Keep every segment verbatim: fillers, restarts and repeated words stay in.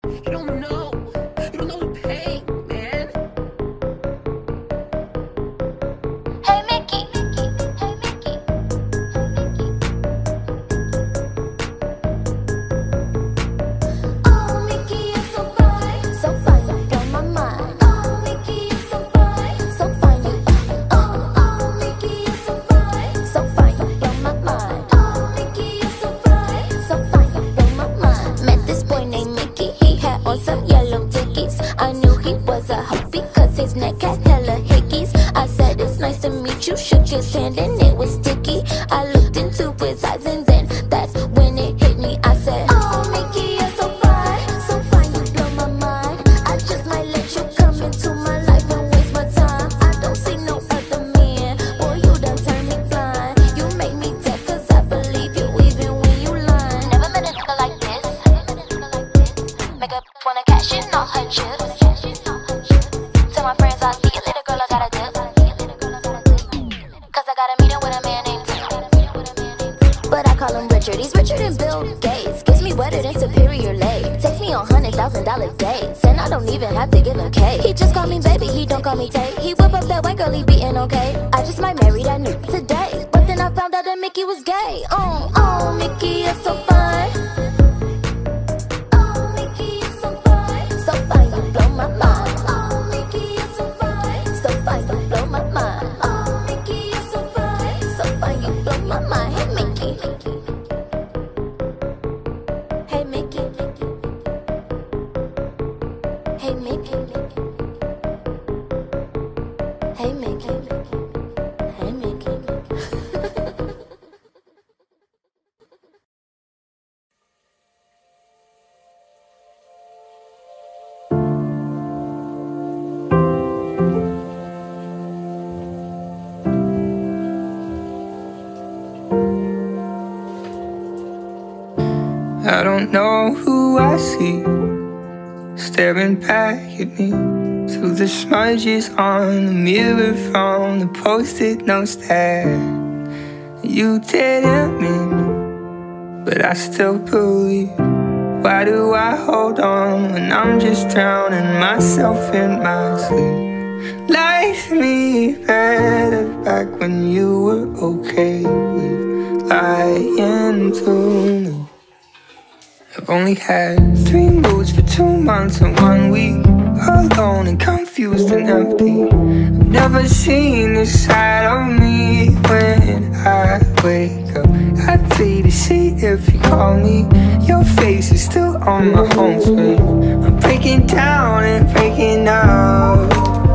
You don't know. You don't know the pain, man. Hey Mickey, hey Mickey, oh Mickey, you're so fine, so fine, you blow my mind. Oh Mickey, you're so fine, so fine, you. Oh oh Mickey, you're so fine, so fine, you blow my mind. Oh Mickey, you're so fine, so fine, you blow my mind. Met this boy named Mickey, he had on some yellow dickies. I knew he was a huffy 'cause his neck had hella hickeys. I said it's nice to meet you, shook his hand and it was sticky. I looked into his eyes and then that's when it hit me. I said, oh Mickey, you're so fine, so fine, you blow my mind. I just might let you come into my life and waste my time. I don't see no other man, boy you done turned me blind. You make me deaf 'cause I believe you even when you lying. Never met a nigga like this, make a wanna cash in all her chips. Tell my friends I'll see you later, girl, I gotta dip. Cause I got a meeting with a man named Tim. But I call him Richard, he's Richard and Bill Gates. Gives me wetter than Superior Lake. Takes me on hundred thousand dollar dates, and I don't even have to give him cake. He just call me baby, he don't call me Tate. He whip up that white girl, he beatin' okay. I just might marry that nigga today. But then I found out that Mickey was gay. Oh, oh, Mickey, you're so fine. Oh, Mickey, you're so fine. So fine, you blow my mind. Oh, Mickey, you're so fine. So fine, you blow my mind. Oh, Mickey, you're so fine. So fine, you blow my mind. Hey, Mickey. Hey, Mickey. Hey, Mickey. Hey, Mickey. Hey, Mickey. I don't know who I see staring back at me through the smudges on the mirror from the post-it notes that you didn't mean, but I still believe. Why do I hold on when I'm just drowning myself in my sleep? Life me better back when you were okay with lying to me. I've only had three moods for two months and one week, alone and confused and empty. I've never seen this side of me when I wake up. I pray to see if you call me. Your face is still on my home screen. I'm breaking down and breaking up.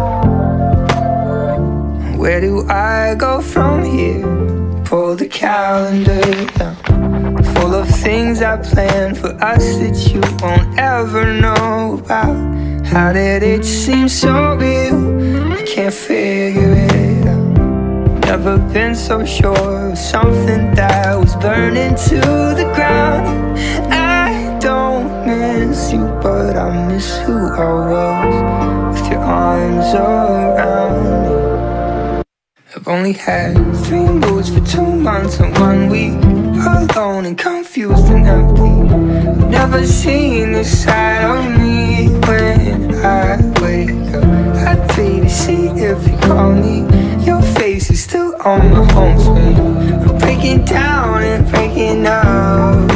Where do I go from here? Pull the calendar down, full of things I planned for us that you won't ever know about. How did it seem so real? I can't figure it out. Never been so sure of something that was burning to the ground. I don't miss you, but I miss who I was with your arms around me. I've only had three moods for two months and one week, alone and confused and empty. I've never seen this side of me when I wake up. I pray to see if you call me. Your face is still on my home screen. I'm breaking down and breaking up.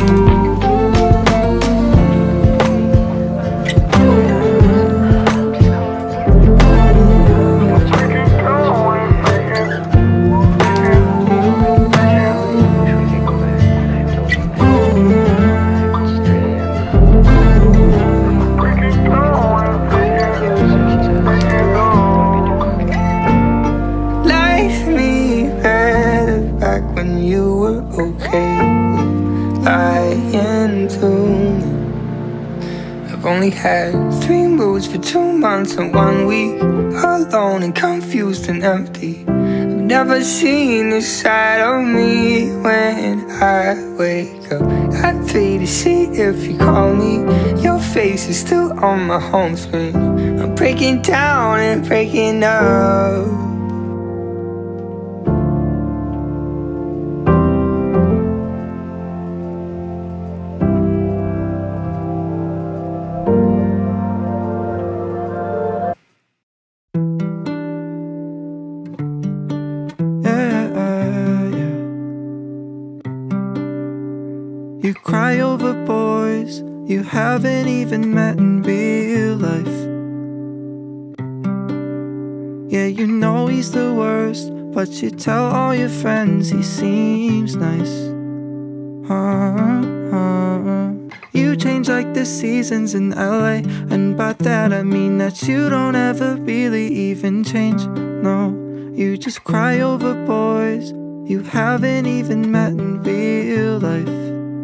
I've only had three moods for two months and one week, alone and confused and empty. I've never seen this side of me when I wake up. I pray to see if you call me. Your face is still on my home screen. I'm breaking down and breaking up. haven't even met in real life. Yeah, you know he's the worst, but you tell all your friends he seems nice. uh-huh. You change like the seasons in L A, and by that I mean that you don't ever really even change. No, you just cry over boys you haven't even met in real life.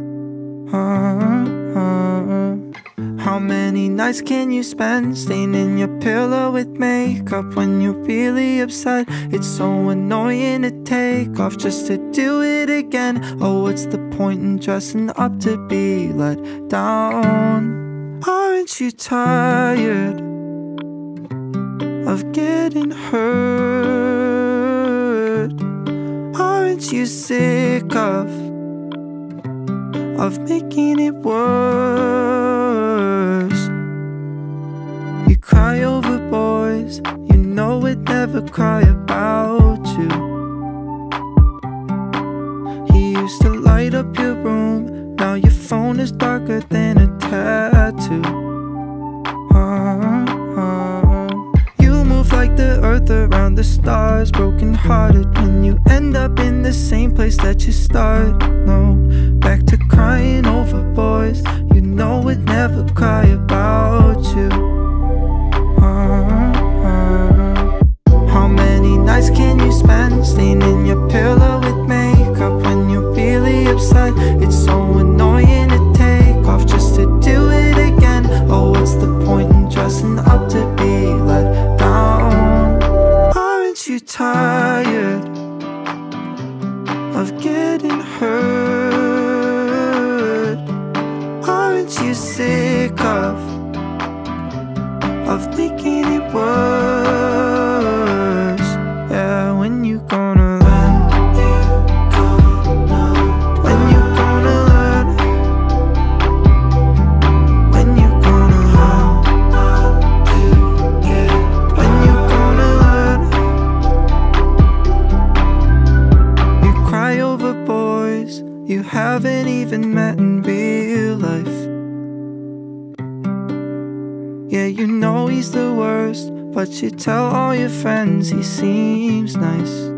uh-huh. How many nights can you spend staining your pillow with makeup when you're really upset? It's so annoying to take off just to do it again. Oh, what's the point in dressing up to be let down? Aren't you tired of getting hurt? Aren't you sick of of making it worse? You cry over boys you know would never cry about you. He used to light up your room, now your phone is darker than a tattoo. uh-huh. You move like the earth around the stars, broken hearted when you end up in the same place that you start. No, back to crying over boys you know would never cry about you. uh-huh. How many nights can you spend staining your pillow with makeup when you're really upset? It's so annoying to take off just to do it again. Oh, what's the point in dressing up to be let down? Aren't you tired of getting hurt? Aren't you sick of of making it worse? Yeah, when you gonna learn? When you gonna learn? When you gonna learn? When you gonna learn? You cry over boys you haven't even met in real life. Yeah, you know he's the worst, but you tell all your friends he seems nice.